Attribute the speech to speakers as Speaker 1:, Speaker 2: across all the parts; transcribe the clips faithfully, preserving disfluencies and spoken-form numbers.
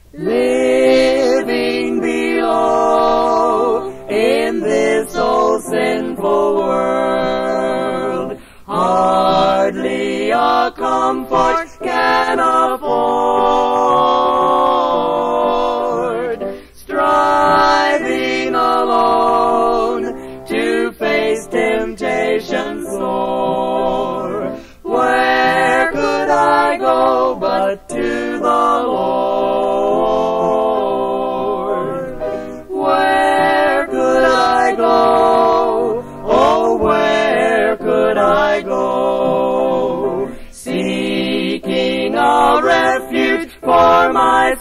Speaker 1: living below in this old sinful world, hardly a comfort can afford, striving alone to face temptation sore. Where could I go but to the Lord? Where could I go? Oh, where could I go? Seeking a refuge for my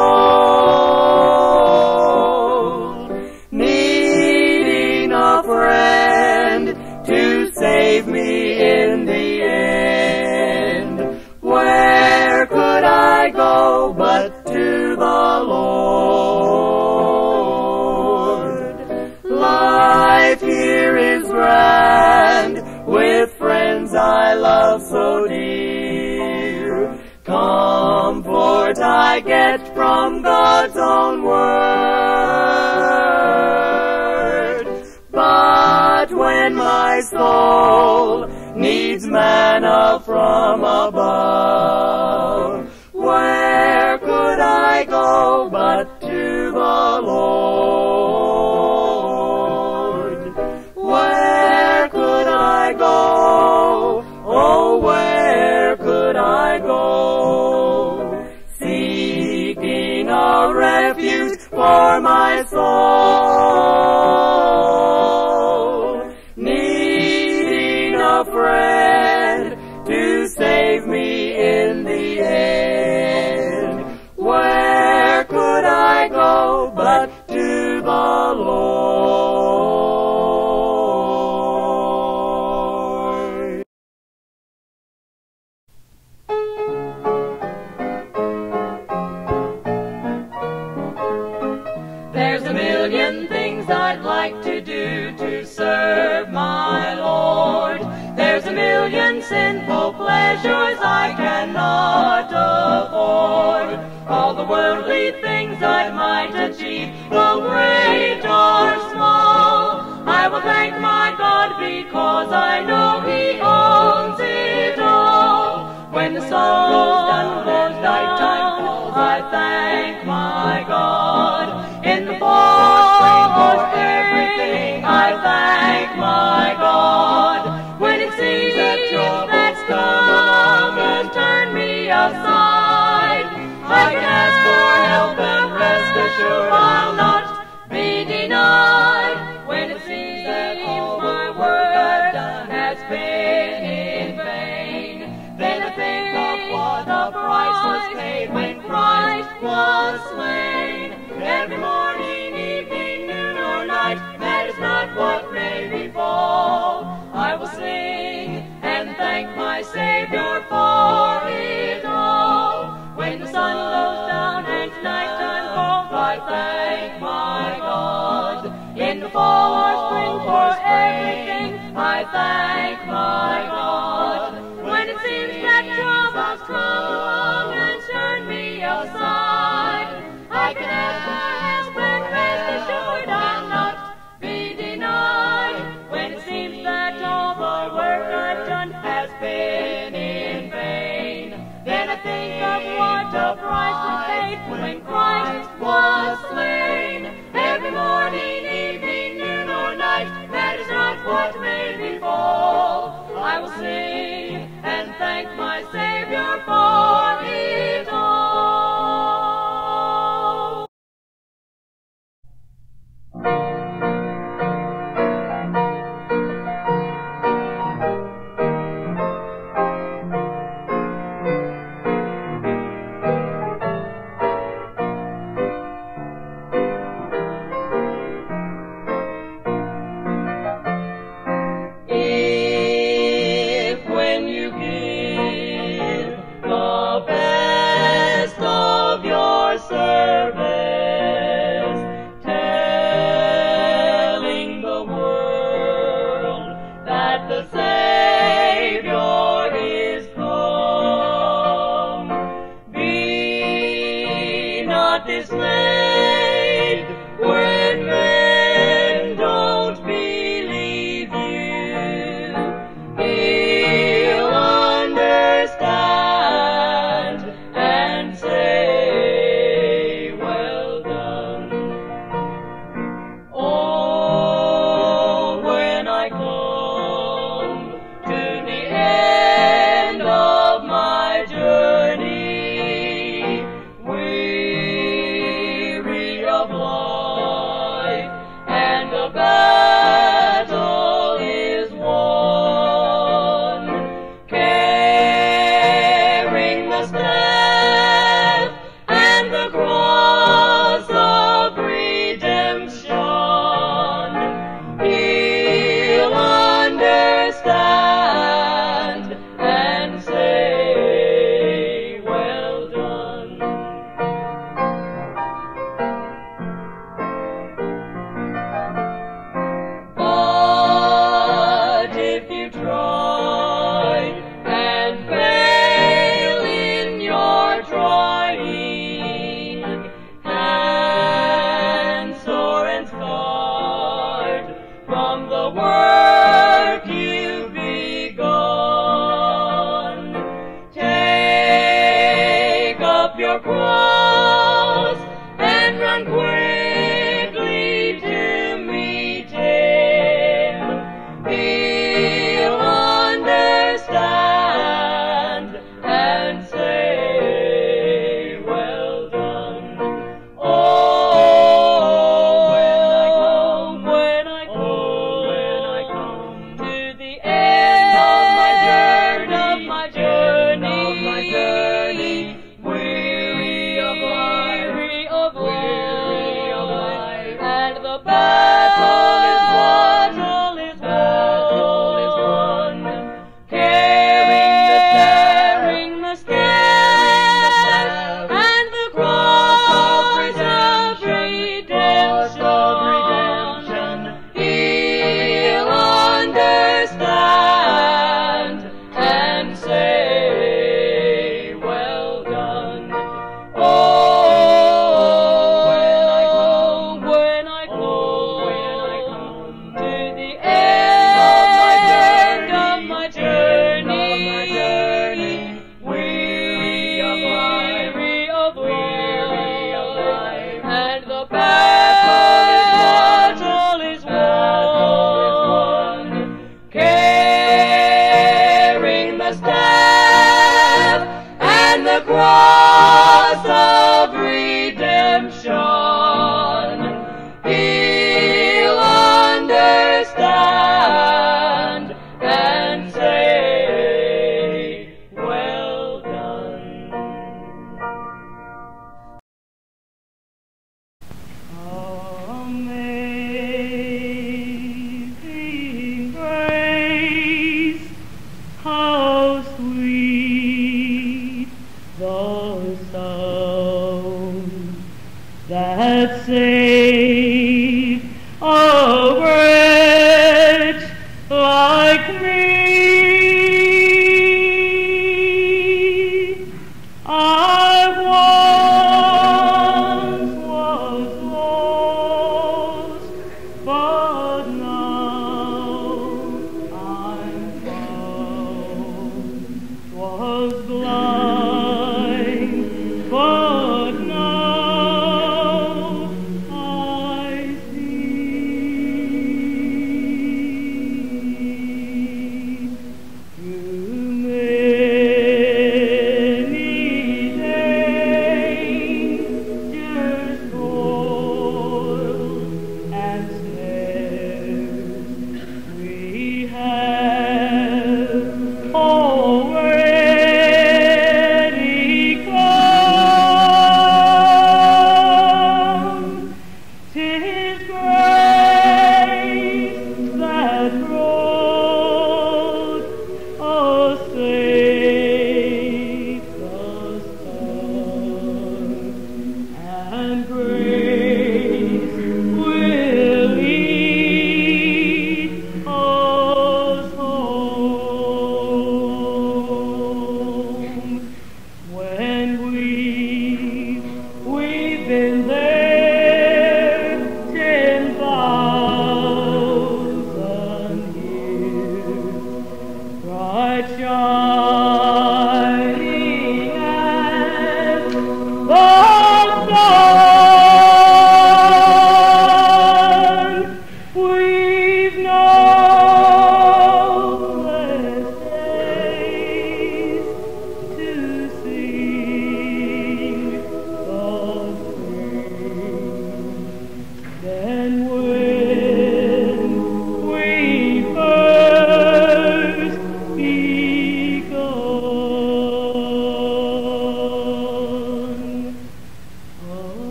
Speaker 1: soul, needing a friend to save me in the end. Where could I go but to the Lord? Life here is grand with friends I love so dear. Comfort I get from God's own word. But when my soul needs manna from above, where could I go but to the Lord? Where could I go? Oh, where could I go? Seeking a refuge for my soul, needing a friend to save me in the end. Where could I go but to the Lord?
Speaker 2: There's a million things I'd like to do to serve my Lord. There's a million sinful pleasures I cannot afford. All the worldly things I might achieve, though great or small, I will thank my God because I know He owns it all. When the sun goes down and night time falls, I thank my God. In the fall, spring, for everything, I thank my God. When it seems that troubles come along and turn me aside, I can ask for help and rest assured I'll not be denied. When it seems that all my work I've done has been in vain, then I think of what a price was paid when Christ was slain. Every morning, evening, noon or night, that is not what may befall, I will sing and thank my Savior for it all. When the sun goes down and night time falls, I thank my God. In the fall or spring for everything, I thank my God. When it seems that troubles come along and turn me aside, I can ask for help and rest assured I'll not be denied. When it seems that all the work I've done has been in vain, then I think of what a price was paid when Christ was slain. Every morning, evening, noon or night, that is not what may befall, I will sing and thank my Savior for it all. not dismayed when men don't believe you. He'll understand and say, well done. Oh, when I come to the end of my journey, weary of life, and the battle is won, carrying the staff and the cross of redemption, he'll understand and say, well done. But if you try and fail in your trying, hands sore and scarred from the work you've begun, take up your cross and run quickly to meet him. He'll understand and say, well done. Oh, when I come, when I come to the end of my journey, weary of life, weary of life, and the battle is won, carrying the staff and the cross of redemption, he'll understand and say, well done. Oh, when I come, when I come to the end of my journey, weary of life, weary of life, and the battle is won, carrying the staff and the cross of redemption, he'll understand and say, well done.
Speaker 1: Amazing grace, how sweet the sound that saved a wretch like me. I